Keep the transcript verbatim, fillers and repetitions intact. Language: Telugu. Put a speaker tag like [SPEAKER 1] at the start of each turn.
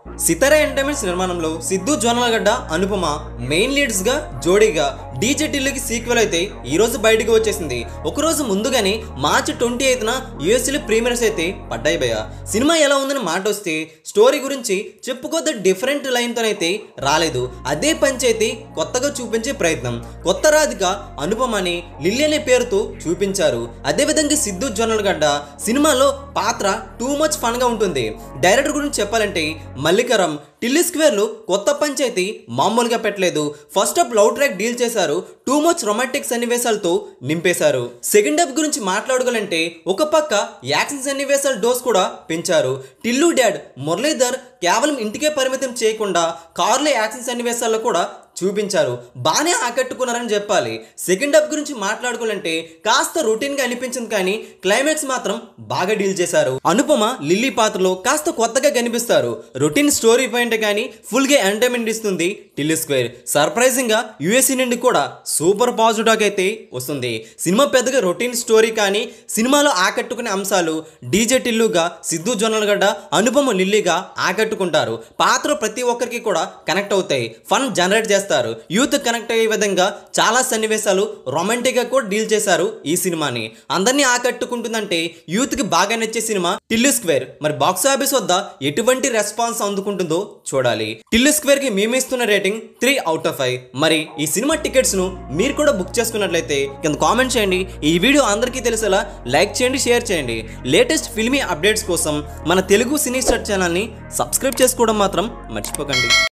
[SPEAKER 1] సితారా ఎంటర్టైన్మెంట్స్ నిర్మాణంలో సిద్ధు జొన్నలగడ్డ అనుపమ మెయిన్ లీడ్స్ గా జోడీగా డీజే టిల్లుకి సీక్వెల్ అయితే ఈ రోజు బయటకు వచ్చేసింది. ఒక రోజు ముందుగానే మార్చి ట్వంటీ ఎయిత్ న యూఎస్ఏలో ప్రీమియర్స్ అయితే పడ్డాయి భయ్య. సినిమా ఎలా ఉందని మాట వస్తే స్టోరీ గురించి చెప్పుకోద్ద డిఫరెంట్ లైన్ తోనైతే రాలేదు. అదే పంచాయతీ కొత్తగా చూపించే ప్రయత్నం. కొత్త రాధిక అనుపమని లిల్లీ అనే పేరుతో చూపించారు. అదేవిధంగా సిద్ధు జొన్నలగడ్డ సినిమాలో పాత్ర టూ మచ్ ఫన్ గా ఉంటుంది. డైరెక్టర్ గురించి చెప్పాలంటే మల్లికరం టిల్లీ స్క్వేర్ లో కొత్త పంచాయతీ మామూలుగా పెట్టలేదు. First half love track deal చేశారు. టూ మచ్ రొమాంటిక్ సన్నివేశాలతో నింపేశారు. సెకండ్ హాఫ్ గురించి మాట్లాడుకోవాలంటే ఒక పక్క యాక్షన్ సన్నివేశాల డోస్ కూడా పెంచారు. టిల్లు డాడ్ మురళీధర్ కేవలం ఇంటికే పరిమితం చేయకుండా కార్లో యాక్షన్ సన్నివేశాల్లో కూడా చూపించారు. బాగానే ఆకట్టుకున్నారని చెప్పాలి. సెకండ్ హాఫ్ గురించి మాట్లాడుకోవాలంటే కాస్త రొటీన్ గా అనిపించింది, కానీ క్లైమాక్స్ మాత్రం బాగా డీల్ చేశారు. అనుపమ లిల్లీ పాత్రలో కాస్త కొత్తగా కనిపిస్తారు. రొటీన్ స్టోరీ పాయింట్ కానీ ఫుల్ గా ఎంటర్టైన్మెంట్ ఇస్తుంది టిల్లీ స్క్వేర్. సర్ప్రైజింగ్ గా యూఎస్ఏ నుండి కూడా సూపర్ పాజిటివ్ టాక్ అయితే వస్తుంది. సినిమా పెద్దగా రొటీన్ స్టోరీ కానీ సినిమాలో ఆకట్టుకునే అంశాలు డీజే టిల్లుగా సిద్ధు జొన్నలగడ్డ అనుపమ లిల్లీగా ఆకట్టుకుంటారు. పాత్ర ప్రతి ఒక్కరికి కూడా కనెక్ట్ అవుతాయి. ఫన్ జనరేట్ చేస్తారు. యూత్ కనెక్ట్ అయ్యే విధంగా చాలా సన్నివేశాలు రొమాంటిక్ గా కూడా డీల్ చేశారు ఈ సినిమాని. అందరినీ ఆకట్టుకుంటుందంటే యూత్ కి బాగా నచ్చే సినిమా టిల్లీ స్క్వేర్. మరి బాక్స్ ఆఫీస్ వద్ద ఎటువంటి రెస్పాన్స్ అందుకుంటుందో చూడాలి. టిల్లీ స్క్వేర్ కి మేమిస్తున్న rating three out of five. మరి ఈ సినిమా టికెట్స్ ను మీరు కూడా బుక్ చేసుకున్నట్లయితే కింద కామెంట్ చేయండి. ఈ వీడియో అందరికీ తెలిసేలా లైక్ చేయండి, షేర్ చేయండి. లేటెస్ట్ ఫిల్మీ అప్డేట్స్ కోసం మన తెలుగు సినీ స్టార్ ఛానల్ ని సబ్స్క్రైబ్ చేసుకోవడం మాత్రం మర్చిపోకండి.